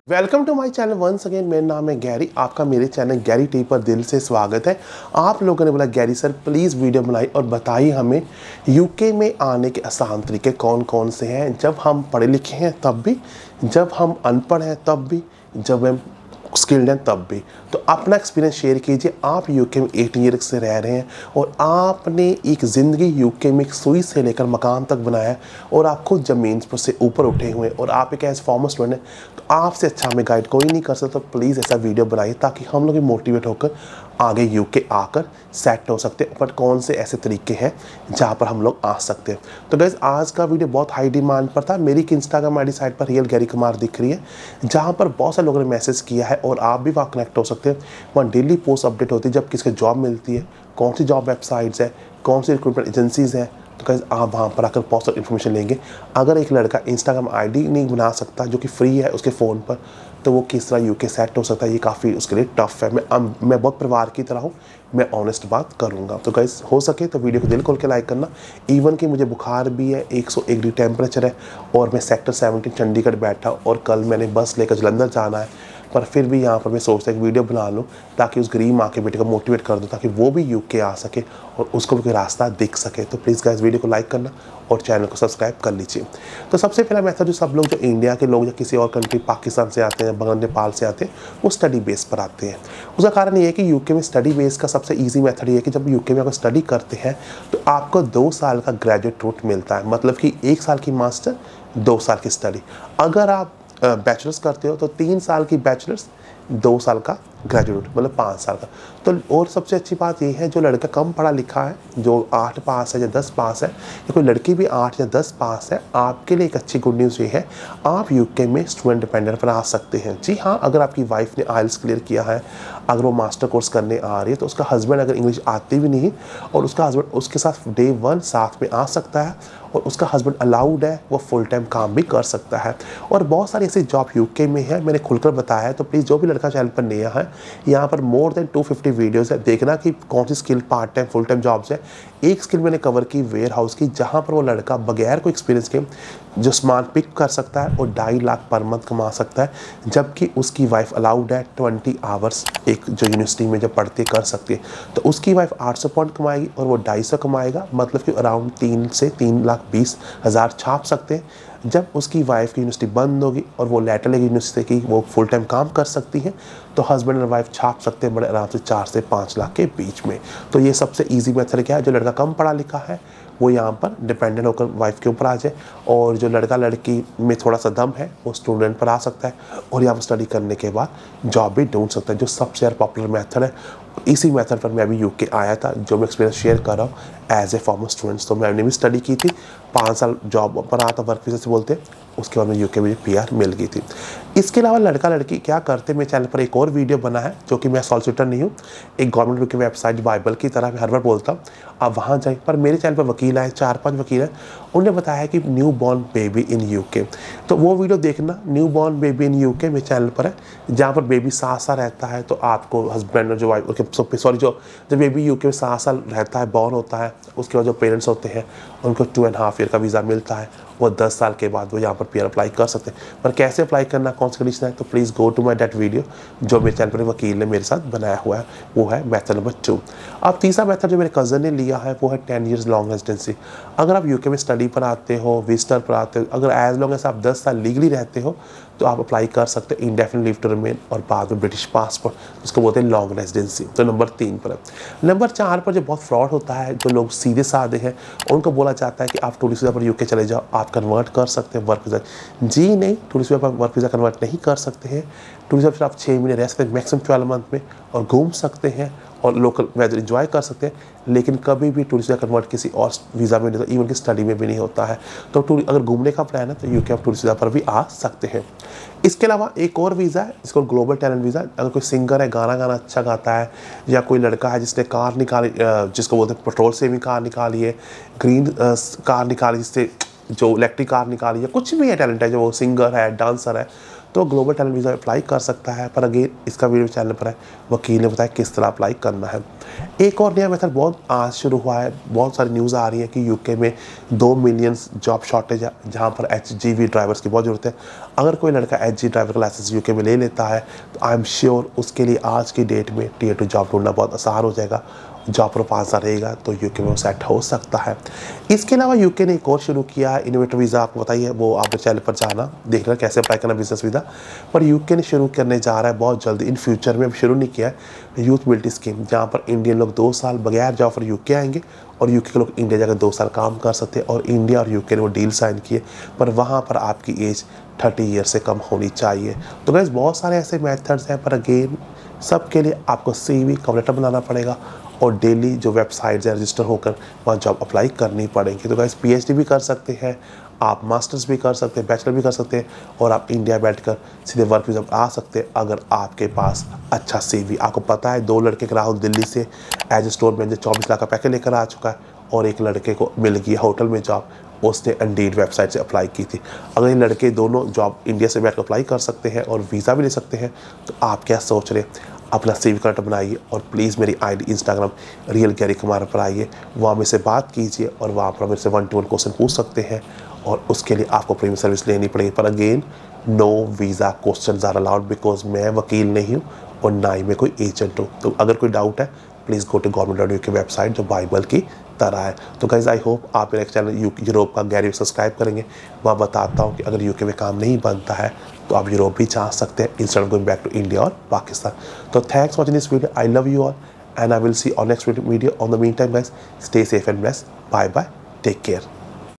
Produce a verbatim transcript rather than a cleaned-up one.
Welcome to my channel once again. मेरा नाम है गैरी। आपका मेरे चैनल गैरी टी पर दिल से स्वागत है। आप लोगों ने बोला गैरी सर प्लीज़ वीडियो बनाई और बताइए हमें यूके में आने के आसान तरीके कौन कौन से हैं, जब हम पढ़े लिखे हैं तब भी, जब हम अनपढ़ हैं तब भी, जब हम स्किल्ड हैं तब भी। तो अपना एक्सपीरियंस शेयर कीजिए। आप यूके में एटीन ईयर्स से रह रहे हैं और आपने एक ज़िंदगी यूके में एक सुई से लेकर मकाम तक बनाया है और आप खुद ज़मीन पर से ऊपर उठे हुए हैं और आप एक एज फॉर्मर स्टूडेंट हैं, तो आपसे अच्छा हमें गाइड कोई नहीं कर सकता। तो प्लीज़ ऐसा वीडियो बनाइए ताकि हम लोग मोटिवेट होकर आगे यूके आकर सेट हो सकते हैं। बट कौन से ऐसे तरीके हैं जहाँ पर हम लोग आ सकते हैं। तो गाइस आज का वीडियो बहुत हाई डिमांड पर था। मेरी एक इंस्टाग्राम आई डी साइट पर रियल गैरी कुमार दिख रही है, जहाँ पर बहुत सारे लोगों ने मैसेज किया है और आप भी वहाँ कनेक्ट हो सकते हैं। वहाँ डेली पोस्ट अपडेट होती है जब किसके जॉब मिलती है, कौन सी जॉब वेबसाइट्स है, कौन सी रिक्रूटमेंट एजेंसीज़ हैं। तो गाइस आप वहाँ पर आकर बहुत सारी इन्फॉर्मेशन लेंगे। अगर एक लड़का इंस्टाग्राम आईडी नहीं बना सकता जो कि फ्री है उसके फ़ोन पर, तो वो किस तरह यूके सेट हो सकता है, ये काफ़ी उसके लिए टफ है। मैं अब मैं बहुत परिवार की तरह हूँ, मैं ऑनेस्ट बात करूँगा। तो गाइस हो सके तो वीडियो को दिल खोल के लाइक करना। इवन कि मुझे बुखार भी है, एक सौ एक डिग्री टेम्परेचर है और मैं सेक्टर सेवनटीन चंडीगढ़ बैठा और कल मैंने बस लेकर जलंधर जाना है, पर फिर भी यहाँ पर मैं सोचता एक वीडियो बना लूँ ताकि उस गरीब माँ के बेटे को मोटिवेट कर दूँ ताकि वो भी यूके आ सके और उसको भी कोई रास्ता दिख सके। तो प्लीज़ गाइस वीडियो को लाइक करना और चैनल को सब्सक्राइब कर लीजिए। तो सबसे पहला मेथड जो सब लोग जो इंडिया के लोग या किसी और कंट्री पाकिस्तान से आते हैं, बांग्लादेश नेपाल से आते हैं, वो स्टडी बेस पर आते हैं। उसका कारण ये है कि यूके में स्टडी बेस का सबसे ईजी मेथड ये है कि जब यूके में अगर स्टडी करते हैं तो आपको दो साल का ग्रेजुएट रूट मिलता है। मतलब कि एक साल की मास्टर, दो साल की स्टडी। अगर आप बैचलर्स करते हो तो तीन साल की बैचलर्स, दो साल का ग्रेजुएट, मतलब पाँच साल का। तो और सबसे अच्छी बात ये है जो लड़का कम पढ़ा लिखा है, जो आठ पास है या दस पास है, या कोई लड़की भी आठ या दस पास है, आपके लिए एक अच्छी गुड न्यूज़ ये है आप यूके में स्टूडेंट डिपेंडेंट पर आ सकते हैं। जी हाँ, अगर आपकी वाइफ ने आइल्स क्लियर किया है, अगर वो मास्टर कोर्स करने आ रही है, तो उसका हस्बैंड अगर इंग्लिश आती भी नहीं और उसका हस्बैंड उसके साथ डे वन साथ में आ सकता है और उसका हस्बैंड अलाउड है, वो फुल टाइम काम भी कर सकता है। और बहुत सारी ऐसी जॉब यूके में है, मैंने खुलकर बताया है। तो प्लीज़ जो भी लड़का चैनल पर नया है, यहाँ पर more than two fifty videos है, देखना कि कौन सी skill part time full time jobs है। एक स्किल मैंने कवर की वेयर हाउस की, जहाँ पर वो लड़का बगैर कोई एक्सपीरियंस के जो सामान पिक कर सकता है और ढाई लाख पर मंथ कमा सकता है, जबकि उसकी वाइफ अलाउड है ट्वेंटी आवर्स एक जो यूनिवर्सिटी में जब पढ़ते कर सकती है। तो उसकी वाइफ आठ सौ पॉइंट कमाएगी और वो ढाई सौ कमाएगा, मतलब कि अराउंड तीन से तीन लाख बीस हज़ार छाप सकते हैं। जब उसकी वाइफ की यूनिवर्सिटी बंद होगी और वो लेटर लेगी यूनिवर्सिटी की वो फुल टाइम काम कर सकती है, तो हस्बैंड और वाइफ छाप सकते हैं बड़े आराम से चार से पाँच लाख के बीच में। तो ये सबसे इजी मेथड क्या है, जो लड़का कम पढ़ा लिखा है वो यहाँ पर डिपेंडेंट होकर वाइफ के ऊपर आ जाए, और जो लड़का लड़की में थोड़ा सा दम है वो स्टूडेंट पर आ सकता है और यहाँ पर स्टडी करने के बाद जॉब भी ढूंढ सकता है, जो सबसे ज़्यादा पॉपुलर मेथड है। इसी मेथड पर मैं अभी यूके आया था, जो मैं एक्सपीरियंस शेयर कर रहा हूँ एज ए फॉर्मर स्टूडेंट्स। तो मैंने भी स्टडी की थी, पाँच साल जॉब पर आता, वर्क वीज़ा से बोलते, उसके बाद में यूके में पी आर मिल गई थी। इसके अलावा लड़का लड़की क्या करते, मेरे चैनल पर एक और वीडियो बना है, जो कि मैं सॉलिसिटर नहीं हूँ, एक गवर्नमेंट की वेबसाइट बाइबल की तरह मैं हर बार बोलता हूँ, आप वहाँ जाएँ। पर मेरे चैनल पर वकील आए, चार पाँच वकील हैं, उन्होंने बताया कि new born baby in UK, तो वो वीडियो देखना। New born baby in UK मेरे चैनल पर है, जहाँ पर बेबी सात साल रहता है, तो आपको हस्बैंड और जो वाइफ सॉरी जो जो बेबी यूके में सात साल रहता है, बॉर्न होता है, उसके बाद जो पेरेंट्स होते हैं उनको टू एंड हाफ ईयर का वीज़ा मिलता है। वो दस साल के बाद वो यहाँ पर पी आर अप्लाई कर सकते हैं। पर कैसे अप्लाई करना, कौन सी कंडीशन है, तो please go to my date video जो मेरे चैनल पर वकील ने मेरे साथ बनाया हुआ है, वो है मेथड नंबर टू। अब तीसरा मेथड जो मेरे कज़न ने लिया है वो है टेन ईयर्स लॉन्ग रेजिडेंसी। अगर आप यूके में स्टडी पर आते हो, विजिटर पर आते हो, अगर एज लॉन्ग एज आप दस साल लीगली रहते हो, तो आप अप्लाई कर सकते हो इंडेफिनिट लीव टू रिमेन और बाद में ब्रिटिश पासपोर्ट, उसको बोलते हैं लॉन्ग रेजिडेंसी। तो नंबर तीन पर है। नंबर चार पर जो बहुत फ्रॉड होता है, जो लोग सीधे साधे हैं, उनको बोला जाता है कि आप टूरिस्ट वीज़ा पर यूके चले जाओ, आप कन्वर्ट कर सकते हैं वर्क वीज़ा। जी नहीं, टूरिस्ट वीज़ा पर वर्क वीज़ा कन्वर्ट नहीं कर सकते हैं। टूरिस्ट वीज़ा पर आप छः महीने रह सकते हैं, मैक्सिमम ट्वेल्व मंथ में, और घूम सकते हैं और लोकल वेदर इंजॉय कर सकते हैं, लेकिन कभी भी टूरिस्ट वीज़ा कन्वर्ट किसी और वीज़ा में नहीं होता, इवन कि स्टडी में भी नहीं होता है। तो अगर घूमने का प्लान है तो यूके आप टूरिस्ट वीज़ा पर भी आ सकते हैं। इसके अलावा एक और वीज़ा है जिसको ग्लोबल टैलेंट वीज़ा। अगर कोई सिंगर है, गाना गाना अच्छा गाता है, या कोई लड़का है जिसने कार निकाली, जिसको बोलते हैं पेट्रोल सेविंग कार निकाली है, ग्रीन कार निकाली, जिससे जो इलेक्ट्रिक कार निकाली है, कुछ भी है टैलेंट है, जो वो सिंगर है, डांसर है, तो ग्लोबल टैलेंट वीज़ा अप्लाई कर सकता है। पर अगेन इसका वीडियो चैनल पर है, वकील ने बताया किस तरह अप्लाई करना है। एक और नया मेथड बहुत आज शुरू हुआ है, बहुत सारी न्यूज़ आ रही है कि यूके में दो मिलियंस जॉब शॉर्टेज है, जहाँ पर एच जी वी ड्राइवर्स की बहुत ज़रूरत है। अगर कोई लड़का एच जी ड्राइवर का लाइसेंस यूके में ले लेता है तो आई एम श्योर उसके लिए आज की डेट में टीयर टू जॉब ढूंढना बहुत आसान हो जाएगा। जॉब पर पास रहेगा तो यूके में वो सेट हो सकता है। इसके अलावा यूके ने एक और शुरू किया है इनोवेटर वीज़ा, आपको बताइए, वो आपके चैनल पर जाना देखना कैसे अप्लाई करना बिजनेस वीज़ा। पर यूके ने शुरू करने जा रहा है बहुत जल्दी, इन फ्यूचर में अब शुरू नहीं किया है, यूथ मोबिलिटी स्कीम, जहाँ पर इंडियन लोग दो साल बगैर जॉब पर यूके आएंगे और यूके के लोग इंडिया जाकर दो साल काम कर सकते हैं। और इंडिया और यूके ने वो डील साइन किए, पर वहाँ पर आपकी एज थर्टी ईयर से कम होनी चाहिए। तो गाइस बहुत सारे ऐसे मेथड्स हैं, पर अगेन सबके लिए आपको सीवी कवर लेटर बनाना पड़ेगा और डेली जो वेबसाइट्स है रजिस्टर होकर वहाँ जॉब अप्लाई करनी पड़ेगी। तो गाइस पीएचडी भी कर सकते हैं आप, मास्टर्स भी कर सकते हैं, बैचलर भी कर सकते हैं, और आप इंडिया बैठकर सीधे वर्क वीज़ा आ सकते हैं अगर आपके पास अच्छा सीवी। आपको पता है दो लड़के का राहुल दिल्ली से एज ए स्टोर मैनेजर चौबीस लाख का पैकेज लेकर आ चुका है, और एक लड़के को मिल गई होटल में जॉब, उसने इंडीड वेबसाइट से अप्लाई की थी। अगर ये लड़के दोनों जॉब इंडिया से बैठ कर अप्लाई कर सकते हैं और वीज़ा भी ले सकते हैं, तो आप क्या सोच रहे हैं? अपना सीवी कार्ड बनाइए और प्लीज़ मेरी ID Instagram real Gary Kumar पर आइए, वहाँ मेरे से बात कीजिए और वहाँ पर मेरे से वन टू वन क्वेश्चन पूछ सकते हैं, और उसके लिए आपको प्रीमियम सर्विस लेनी पड़ेगी। पर again no visa question are allowed, because मैं वकील नहीं हूँ और ना ही मैं कोई एजेंट हूँ। तो अगर कोई डाउट है please go to government dot U की वेबसाइट, जो बाइबल की तरह है। तो गाइज आई होप आप मेरे चैनल यूरोप का गैरी सब्सक्राइब करेंगे। वहाँ बताता हूँ कि अगर यूके में काम नहीं बनता है तो आप यूरोप भी जा सकते हैं instead of going back to India और पाकिस्तान। तो thanks watching this video, I love you all and I will see on next video. On the mean time guys stay safe and blessed, bye bye, take care.